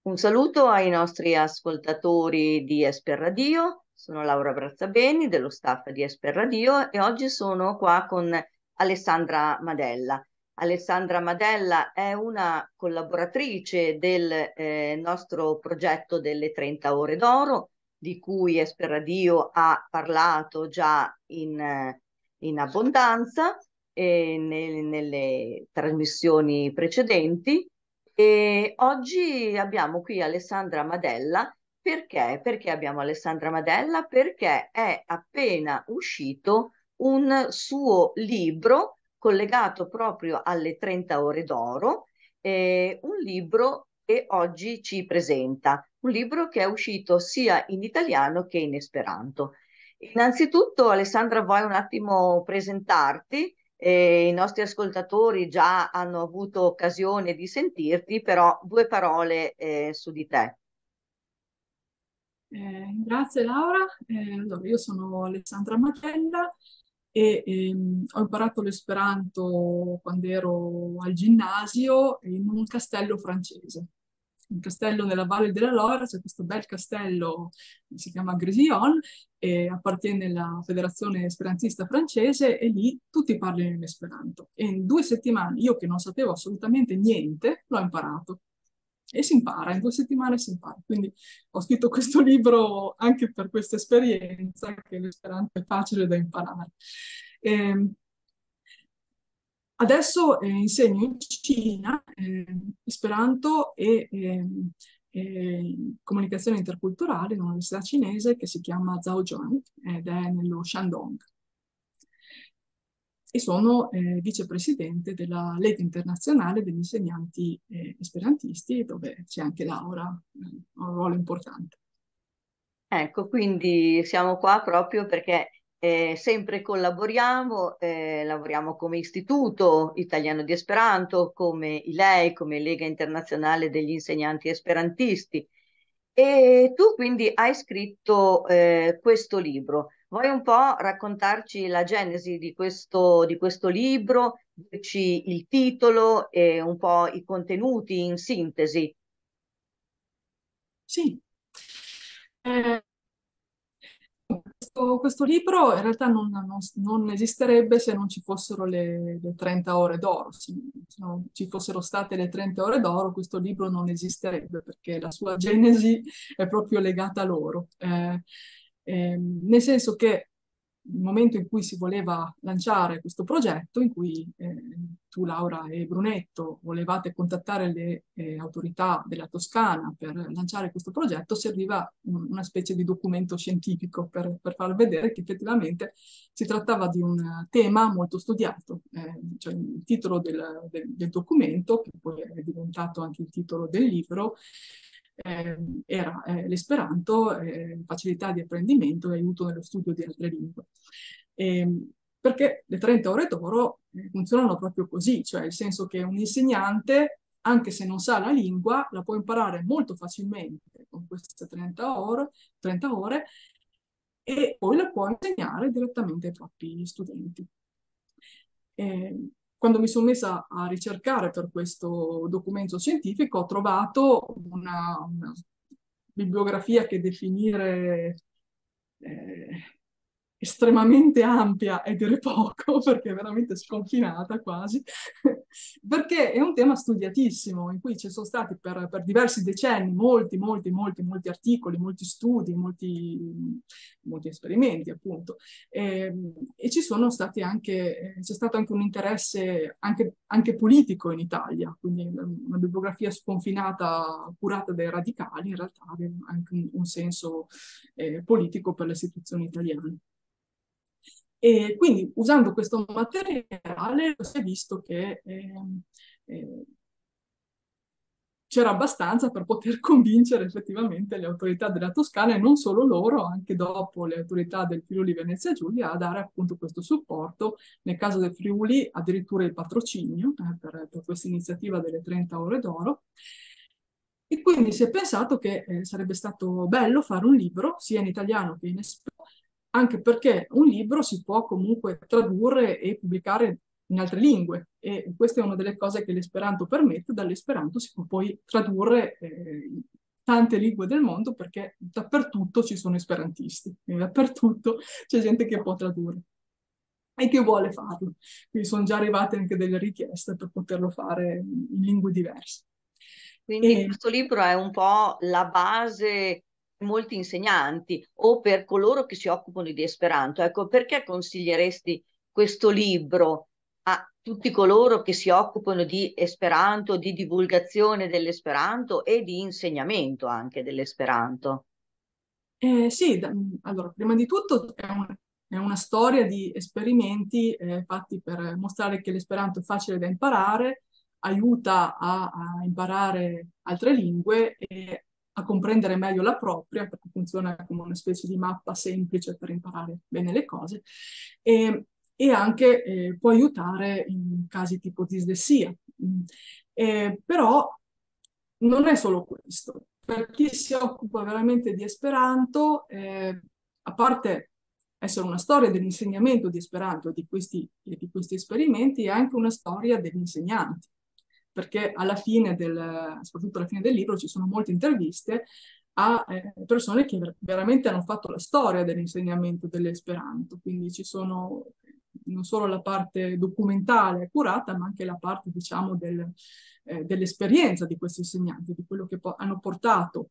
Un saluto ai nostri ascoltatori di Esper Radio. Sono Laura Brazzabeni dello staff di Esper Radio e oggi sono qua con Alessandra Madella. Alessandra Madella è una collaboratrice del nostro progetto delle 30 ore d'oro, di cui Esper Radio ha parlato già in abbondanza nelle trasmissioni precedenti. E oggi abbiamo qui Alessandra Madella. Perché? Perché abbiamo Alessandra Madella? Perché è appena uscito un suo libro collegato proprio alle 30 ore d'oro, un libro che oggi ci presenta, un libro che è uscito sia in italiano che in esperanto. Innanzitutto, Alessandra, vuoi un attimo presentarti? I nostri ascoltatori già hanno avuto occasione di sentirti, però due parole su di te. Grazie Laura. Allora, io sono Alessandra Matella e ho imparato l'esperanto quando ero al ginnasio in un castello francese. Un castello nella Valle della Loira, c'è questo bel castello che si chiama Grésillon e appartiene alla Federazione Esperantista francese e lì tutti parlano in esperanto. E in 2 settimane, io che non sapevo assolutamente niente, l'ho imparato. E si impara, in 2 settimane si impara. Quindi ho scritto questo libro anche per questa esperienza, che l'esperanto è facile da imparare. Eh, Adesso insegno in Cina Esperanto e comunicazione interculturale in un'università cinese che si chiama Zhaozhuang ed è nello Shandong. E sono vicepresidente della Lega Internazionale degli Insegnanti Esperantisti, dove c'è anche Laura, ha un ruolo importante. Ecco, quindi siamo qua proprio perché sempre collaboriamo, lavoriamo come Istituto Italiano di Esperanto, come ILEI, come Lega Internazionale degli Insegnanti Esperantisti. E tu quindi hai scritto questo libro. Vuoi un po' raccontarci la genesi di questo libro, dirci il titolo e un po' i contenuti in sintesi? Sì. Eh, questo libro in realtà non esisterebbe se non ci fossero le 30 ore d'oro. Se non ci fossero state le 30 ore d'oro, questo libro non esisterebbe perché la sua genesi è proprio legata a loro. Nel senso che il momento in cui si voleva lanciare questo progetto, in cui tu, Laura e Brunetto volevate contattare le autorità della Toscana per lanciare questo progetto, serviva una specie di documento scientifico per far vedere che effettivamente si trattava di un tema molto studiato. Cioè il titolo del documento, che poi è diventato anche il titolo del libro, era l'esperanto, facilità di apprendimento e aiuto nello studio di altre lingue. Perché le 30 ore d'oro funzionano proprio così, cioè nel senso che un insegnante, anche se non sa la lingua, la può imparare molto facilmente con queste 30 ore e poi la può insegnare direttamente ai propri studenti. Quando mi sono messa a ricercare per questo documento scientifico, ho trovato una bibliografia che definire eh, estremamente ampia è dire poco, perché è veramente sconfinata quasi, perché è un tema studiatissimo, in cui ci sono stati per diversi decenni molti articoli, molti studi, molti esperimenti, appunto. E ci sono stati anche, c'è stato anche un interesse anche politico in Italia, quindi una bibliografia sconfinata curata dai radicali, in realtà aveva anche un senso politico per le istituzioni italiane. E quindi usando questo materiale si è visto che eh, c'era abbastanza per poter convincere effettivamente le autorità della Toscana e non solo loro, anche dopo le autorità del Friuli Venezia Giulia, a dare appunto questo supporto, nel caso del Friuli addirittura il patrocinio per questa iniziativa delle 30 ore d'oro. E quindi si è pensato che sarebbe stato bello fare un libro, sia in italiano che in espagnolo, anche perché un libro si può comunque tradurre e pubblicare in altre lingue e questa è una delle cose che l'esperanto permette, dall'esperanto si può poi tradurre tante lingue del mondo, perché dappertutto ci sono esperantisti, quindi dappertutto c'è gente che può tradurre e che vuole farlo. Quindi sono già arrivate anche delle richieste per poterlo fare in lingue diverse. Quindi E, questo libro è un po' la base per molti insegnanti o per coloro che si occupano di Esperanto. Ecco, perché consiglieresti questo libro a tutti coloro che si occupano di Esperanto, di divulgazione dell'Esperanto e di insegnamento anche dell'Esperanto? sì, allora, prima di tutto è una storia di esperimenti fatti per mostrare che l'esperanto è facile da imparare, aiuta a imparare altre lingue e a comprendere meglio la propria, perché funziona come una specie di mappa semplice per imparare bene le cose, e anche può aiutare in casi tipo dislessia. Però non è solo questo. Per chi si occupa veramente di Esperanto, a parte essere una storia dell'insegnamento di Esperanto e di questi esperimenti, è anche una storia degli insegnanti, perché alla fine soprattutto alla fine del libro, ci sono molte interviste a persone che veramente hanno fatto la storia dell'insegnamento dell'Esperanto, quindi ci sono non solo la parte documentale accurata, ma anche la parte, diciamo, dell'esperienza di questi insegnanti, di quello che hanno portato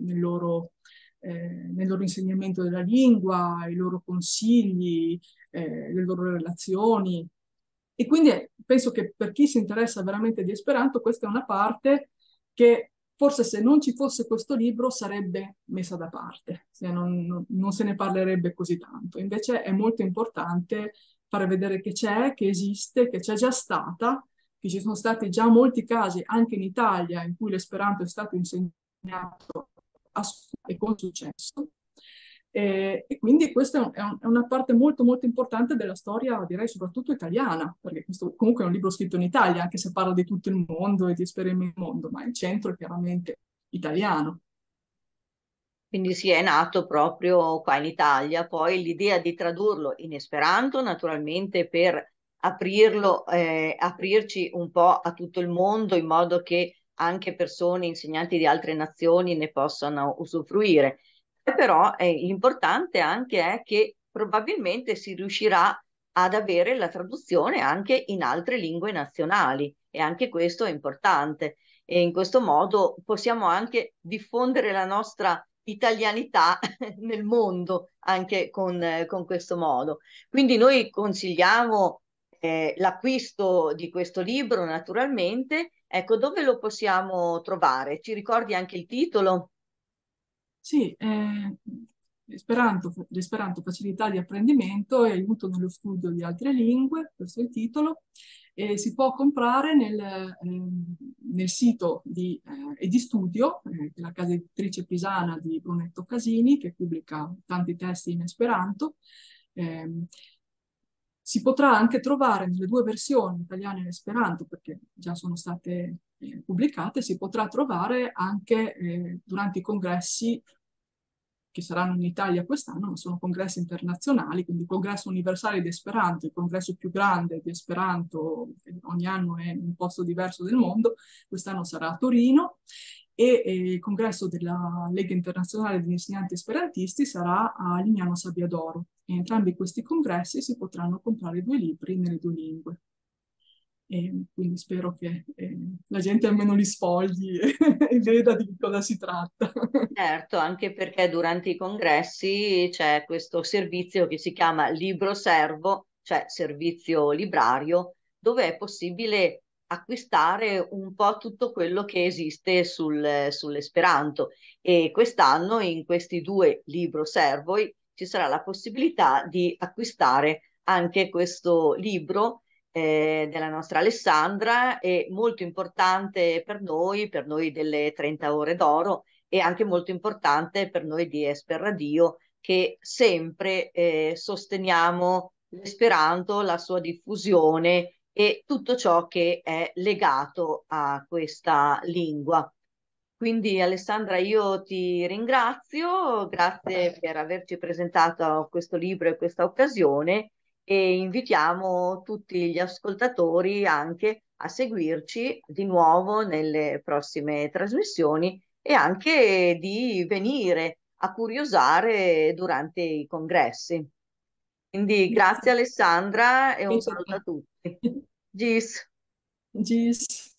nel loro insegnamento della lingua, i loro consigli, le loro relazioni. E quindi penso che per chi si interessa veramente di Esperanto, questa è una parte che forse se non ci fosse questo libro sarebbe messa da parte, non se ne parlerebbe così tanto. Invece è molto importante fare vedere che c'è, che esiste, che c'è già stata, che ci sono stati già molti casi anche in Italia in cui l'Esperanto è stato insegnato e con successo. E quindi questa è una parte molto molto importante della storia, direi soprattutto italiana, perché questo comunque è un libro scritto in Italia, anche se parla di tutto il mondo e di esperimenti nel mondo, ma il centro è chiaramente italiano. Quindi si è nato proprio qua in Italia, poi l'idea di tradurlo in Esperanto, naturalmente per aprirlo, aprirci un po' a tutto il mondo in modo che anche persone, insegnanti di altre nazioni ne possano usufruire. Però l'importante anche è che probabilmente si riuscirà ad avere la traduzione anche in altre lingue nazionali e anche questo è importante e in questo modo possiamo anche diffondere la nostra italianità nel mondo anche con questo modo. Quindi noi consigliamo l'acquisto di questo libro naturalmente. Ecco, dove lo possiamo trovare? Ci ricordi anche il titolo? Sì, l'Esperanto facilità di apprendimento e aiuto nello studio di altre lingue, questo è il titolo, e si può comprare nel sito Edistudio, che è la casa editrice pisana di Brunetto Casini, che pubblica tanti testi in Esperanto. Ehm, Si potrà anche trovare nelle due versioni, italiana e esperanto, perché già sono state pubblicate, si potrà trovare anche durante i congressi che saranno in Italia quest'anno, ma sono congressi internazionali, quindi il congresso universale di Esperanto, il congresso più grande di Esperanto, che ogni anno è in un posto diverso del mondo, quest'anno sarà a Torino, e il congresso della Lega Internazionale degli Insegnanti Esperantisti sarà a Lignano Sabbiadoro. E entrambi questi congressi si potranno comprare due libri nelle due lingue. E quindi spero che la gente almeno li sfogli e veda di cosa si tratta. Certo, anche perché durante i congressi c'è questo servizio che si chiama Libro Servo, cioè servizio librario, dove è possibile acquistare un po' tutto quello che esiste sull'Esperanto. E quest'anno in questi due Libro Servo ci sarà la possibilità di acquistare anche questo libro della nostra Alessandra, è molto importante per noi delle 30 ore d'oro e anche molto importante per noi di Esper Radio che sempre sosteniamo l'esperanto, la sua diffusione e tutto ciò che è legato a questa lingua. Quindi Alessandra, io ti ringrazio, grazie per averci presentato questo libro e questa occasione e invitiamo tutti gli ascoltatori anche a seguirci di nuovo nelle prossime trasmissioni e anche di venire a curiosare durante i congressi. Quindi grazie Grazie. Alessandra e un Grazie a saluto a te. tutti. Gis. Gis.